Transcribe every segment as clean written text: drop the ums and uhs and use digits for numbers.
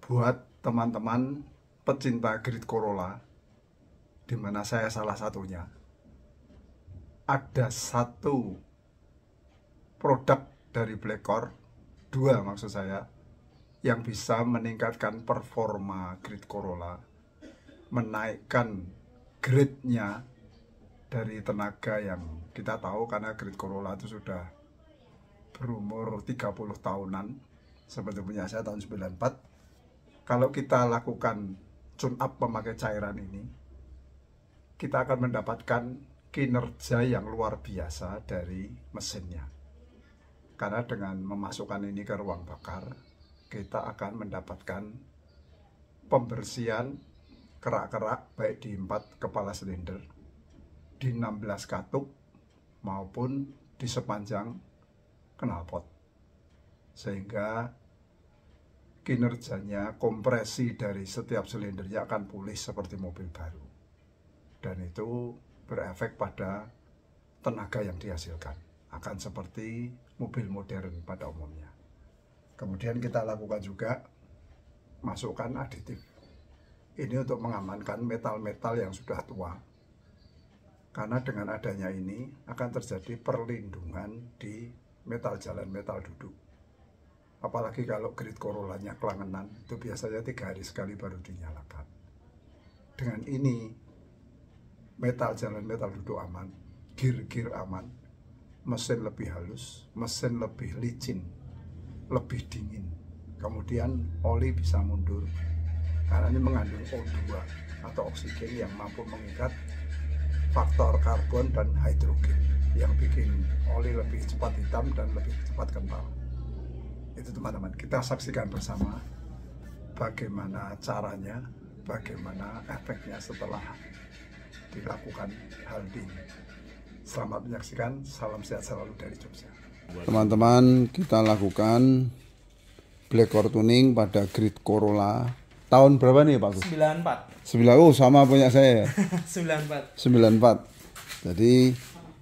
buat teman-teman pecinta grid Corolla, di mana saya salah satunya. Ada satu produk dari Blackcore, dua maksud saya, yang bisa meningkatkan performa grid Corolla, menaikkan grade-nya dari tenaga yang kita tahu, karena grid Corolla itu sudah berumur 30 tahunan seperti punya saya tahun 94. Kalau kita lakukan tune up memakai cairan ini, kita akan mendapatkan kinerja yang luar biasa dari mesinnya. Karena dengan memasukkan ini ke ruang bakar, kita akan mendapatkan pembersihan kerak-kerak baik di 4 kepala silinder, di 16 katup, maupun di sepanjang knalpot. Sehingga kinerjanya, kompresi dari setiap silindernya akan pulih seperti mobil baru. Dan itu berefek pada tenaga yang dihasilkan, akan seperti mobil modern pada umumnya. Kemudian kita lakukan juga masukkan aditif. Ini untuk mengamankan metal-metal yang sudah tua. Karena dengan adanya ini akan terjadi perlindungan di metal jalan, metal duduk. Apalagi kalau grid Corollanya kelangenan, itu biasanya 3 hari sekali baru dinyalakan. Dengan ini, metal jalan, metal duduk aman, gear aman, mesin lebih halus, mesin lebih licin, lebih dingin. Kemudian oli bisa mundur, karena ini mengandung O2 atau oksigen yang mampu mengikat faktor karbon dan hidrogen, yang bikin oli lebih cepat hitam dan lebih cepat kental. Itu teman-teman, kita saksikan bersama bagaimana caranya, bagaimana efeknya setelah dilakukan hal ini. Selamat menyaksikan, salam sehat selalu dari Jogja. Teman-teman, kita lakukan Blackcore tuning pada grid Corolla. Tahun berapa nih Pak Gus? 94. Oh, sama punya saya. 94. Jadi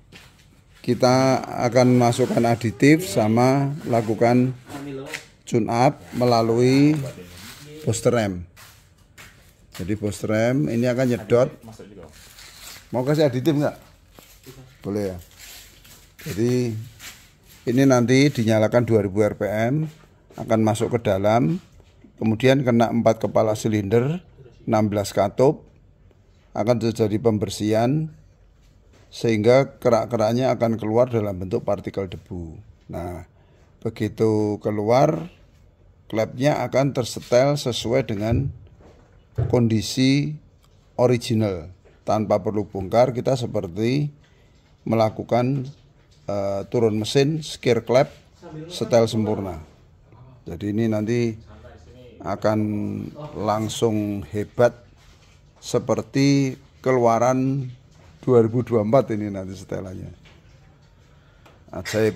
kita akan masukkan aditif sama lakukan tune up melalui booster rem. Jadi booster rem ini akan nyedot. Mau kasih aditif nggak? Boleh ya. Jadi ini nanti dinyalakan 2000 rpm, akan masuk ke dalam, kemudian kena 4 kepala silinder, 16 katup, akan terjadi pembersihan sehingga kerak-keraknya akan keluar dalam bentuk partikel debu. Nah, begitu keluar, klepnya akan tersetel sesuai dengan kondisi original. Tanpa perlu bongkar, kita seperti melakukan turun mesin, skir klep, setel sempurna. Jadi ini nanti akan langsung hebat seperti keluaran 2024 ini nanti setelannya. Ajaib.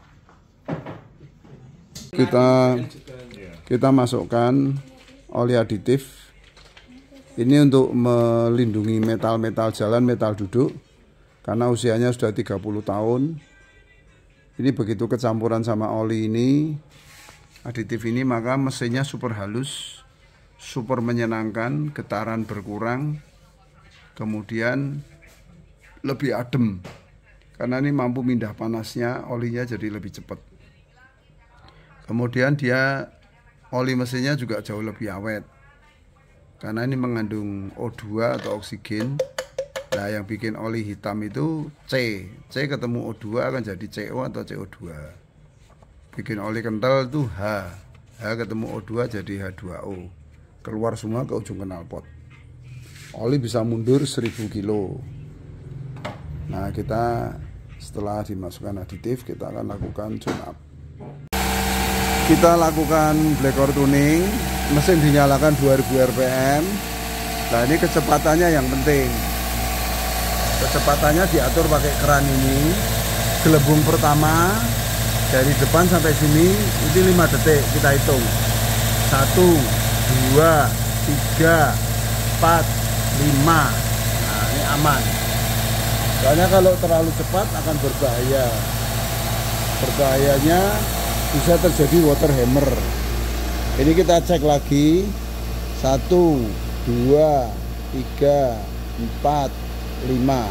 Kita masukkan oli aditif. Ini untuk melindungi metal-metal jalan, metal duduk, karena usianya sudah 30 tahun. Ini begitu kecampuran sama oli ini, aditif ini, maka mesinnya super halus, super menyenangkan, getaran berkurang, kemudian lebih adem, karena ini mampu mindah panasnya, olinya jadi lebih cepat. Kemudian oli mesinnya juga jauh lebih awet, karena ini mengandung O2 atau oksigen. Nah, yang bikin oli hitam itu C ketemu O2 akan jadi CO atau CO2. Bikin oli kental itu H ketemu O2 jadi H2O. Keluar semua ke ujung knalpot. Oli bisa mundur 1000 kilo. Nah, kita setelah dimasukkan aditif, kita akan lakukan tune up. Kita lakukan Blackcore tuning, mesin dinyalakan 2000 rpm. Nah, ini kecepatannya yang penting. Kecepatannya diatur pakai keran ini. Gelembung pertama dari depan sampai sini itu 5 detik, kita hitung. 1, 2, 3, 4, 5. Nah, ini aman. Soalnya kalau terlalu cepat akan berbahaya. Berbahayanya bisa terjadi water hammer. Ini kita cek lagi. 1, 2, 3, 4, 5.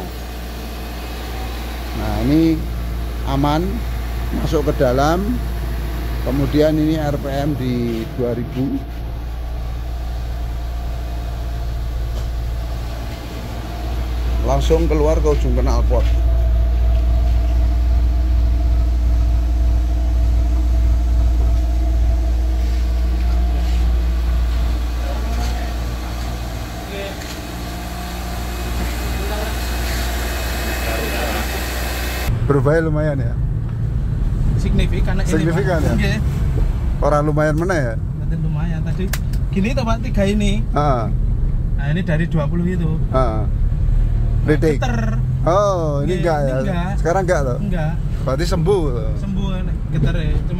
Nah, ini aman, masuk ke dalam. Kemudian ini RPM di 2000. Langsung keluar ke ujung knalpot. Berubahnya lumayan ya? Signifikan ini, signifikan Pak. Ya? Orang lumayan mana ya? Lumayan tadi. Gini toh Pak, 3 ini. Nah ini dari 20 itu. Redik. Geter. Oh, ini enggak ya? Enggak. Sekarang enggak loh? Enggak. Berarti sembuh loh. Sembuh geter ya. Cuma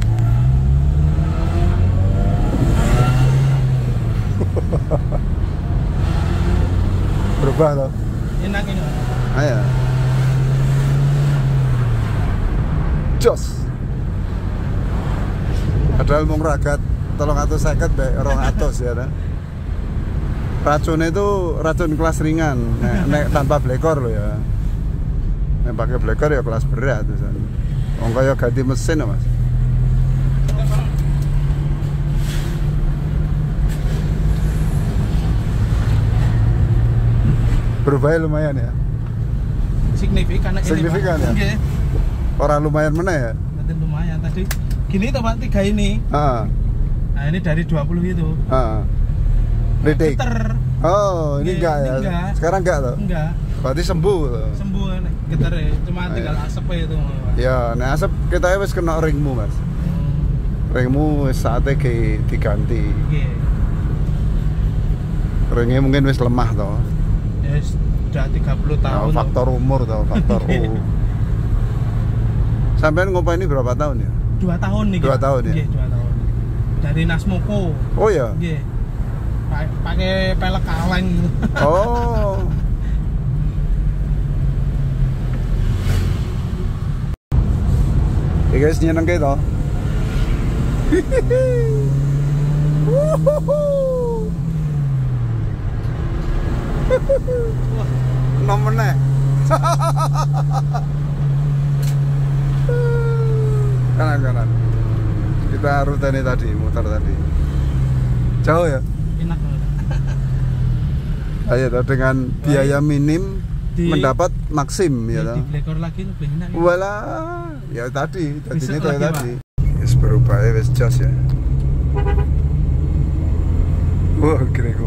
berubah loh. enak ini. Ayo. Jos. Padahal mau ragat 350 bae 200 ya. Racunnya itu racun kelas ringan, nek tanpa blekor loh ya. Nek pakai blekor ya kelas berat tuh. Wong kaya ganti mesin Mas. Berubahnya lumayan ya. Signifikan ini. Signifikan ya. Orang lumayan mana ya? Lumayan tadi. Gini toh Pak, 3 ini. Nah, ini dari 20 itu. Redik. Geter. Oh, ini enggak ya? Enggak. Sekarang enggak loh? Enggak. Berarti sembuh loh. Sembuh geter ya. Cuma tinggal asap itu. Ya, nah asap kita wis kena ringmu, Mas. Ringmu wis saatnya diganti. Ringnya mungkin wis lemah toh. Ya sudah 30 tahun. Nah, faktor umur toh, faktor Sampean ngopo ini berapa tahun ya? 2 tahun nih. 2 tahun ya? 2 tahun. Dari Nasmoko. Oh ya? Nggih. Pakai pelek kaleng gitu. Oh. Ya guys, nyeneng kayak toh. Nomornya. Kanan. Kita rute ini tadi, muter tadi. Jauh ya? Enak banget. Ayo dengan biaya minim mendapat maksim ya toh. Di blekor lagi lebih enak. Wala, ya tadi Besok itu lagi, tadi. Wis berubah ya wis jos ya. Wah, Grego.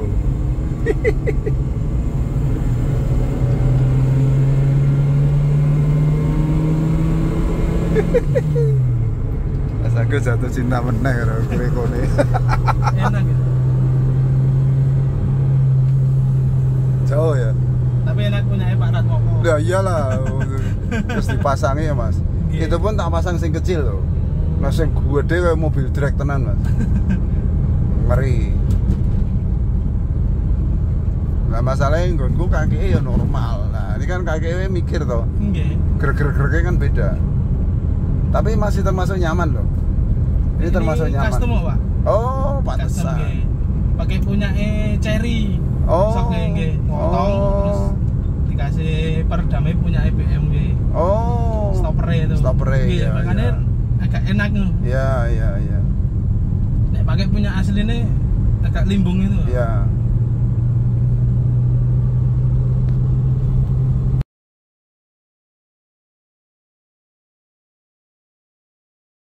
Aku jatuh cinta meneh karo Grego nih. Enak gitu. Jauh ya. Tapi enak punya Pak Ratmoko. Ya iyalah. Terus dipasangi ya, Mas. Yeah. Itu pun tak pasang sing kecil loh. Nah sing gede kayak mobil drag tenan, Mas. Ngeri. Nah masalahnya nggonku kaki ya normal. Nah ini kan kaki mikir toh. Nggih. Gerak-geraknya kan beda. Tapi masih termasuk nyaman loh. Ini termasuk nyaman. Custom Pak. Oh, pantesan. Pakai punya Cherry. Oh. Sok nggih, motong terus dikasih perdamai punya EBM nggih. Oh. Stopper itu. Stopper ya. Makanya agak enak nih. Iya. Nek pakai punya asli ini agak limbung itu. Iya.